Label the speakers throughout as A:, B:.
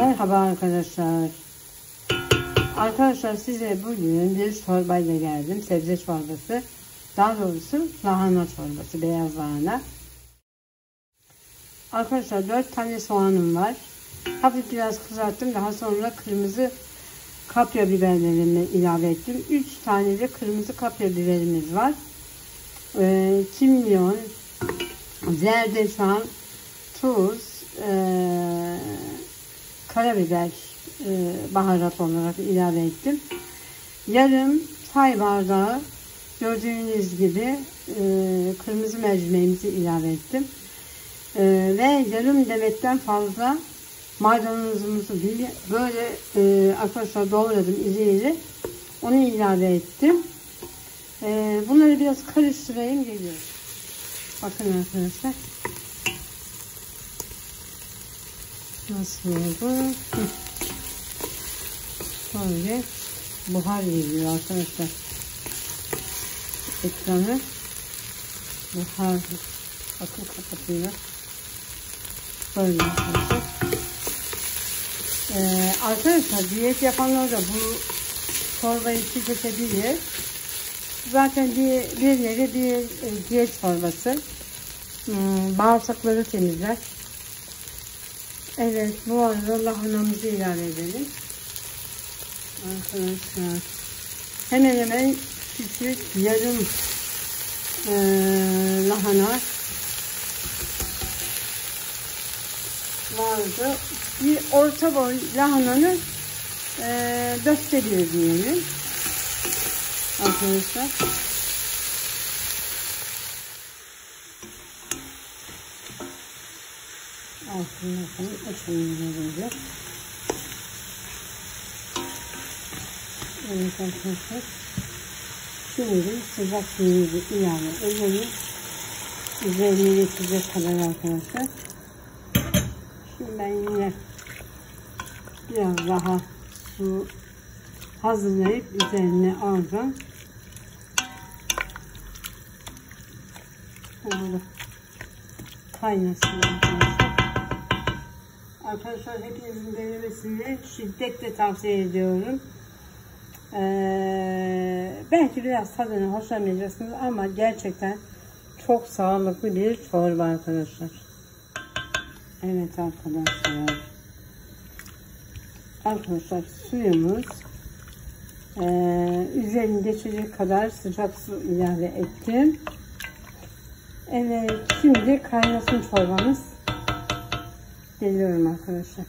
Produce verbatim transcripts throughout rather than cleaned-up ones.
A: Merhaba arkadaşlar. Arkadaşlar size bugün bir çorbayla geldim. Sebze çorbası. Daha doğrusu lahana çorbası. Beyaz lahana. Arkadaşlar dört tane soğanım var. Hafif biraz kızarttım. Daha sonra kırmızı kapya biberlerimi ilave ettim. üç tane de kırmızı kapya biberimiz var. Ee, kimyon, zerdeçal, tuz, ee, karabiber e, baharat olarak ilave ettim. Yarım çay bardağı gördüğünüz gibi e, kırmızı mercimeğimizi ilave ettim. E, ve yarım demetten fazla maydanozumuzu böyle e, arkadaşlar doğradım iri iri. Onu ilave ettim. E, bunları biraz karıştırayım, geliyorum. Bakın arkadaşlar. Nasıl oldu? Böyle buhar geliyor arkadaşlar. Ekranı buhar, bakın kapatıyor. Böyle arkadaşlar. Ee, arkadaşlar diyet yapanlar da bu çorbayı tüketebilir. Zaten bir, bir yeri bir e, diyet çorbası. Hmm, bağırsakları temizler. Evet, bu arada lahanamızı ilave edelim. Arkadaşlar hemen hemen küçük yarım e, lahana vardı. Bir orta boy lahananın e, dörtte bir diyelim arkadaşlar. Altını yapalım, açalım böyle. Evet arkadaşlar. Şimdi sıcak suyumuzu ilave edelim. Üzerine geçecek kadar arkadaşlar. Şimdi ben yine biraz daha su hazırlayıp üzerine alacağım. Böyle kaynasın arkadaşlar. Arkadaşlar hepinizin denemesini şiddetle tavsiye ediyorum. Ee, belki biraz tadını hoşlanmayacaksınız ama gerçekten çok sağlıklı bir çorba arkadaşlar. Evet arkadaşlar. Arkadaşlar suyumuz e, üzerine geçecek kadar sıcak su ilave ettim. Evet, şimdi kaynasın çorbamız. Geliyorum arkadaşlar.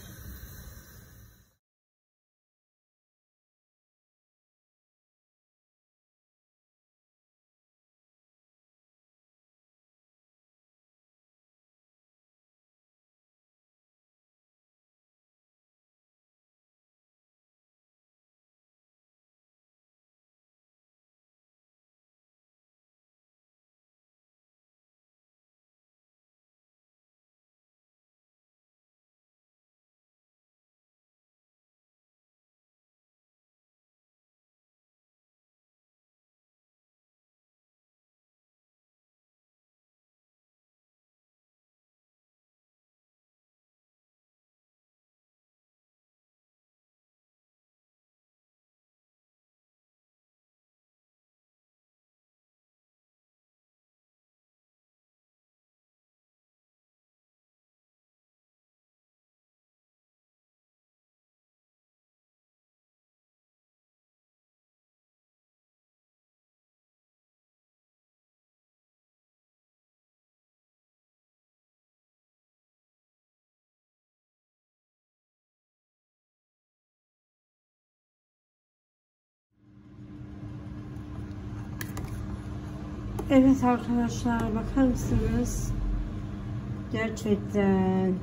A: Evet arkadaşlar, bakar mısınız? Gerçekten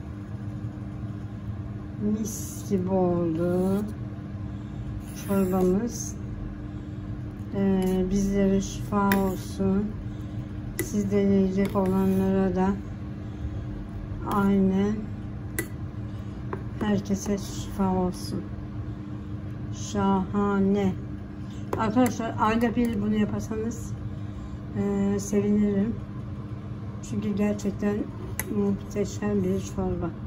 A: mis gibi oldu çorbamız. Ee, bizlere şifa olsun. Siz deneyecek olanlara da aynen herkese şifa olsun. Şahane. Arkadaşlar ayda bir bunu yaparsanız Ee, sevinirim. Çünkü gerçekten muhteşem bir çorba.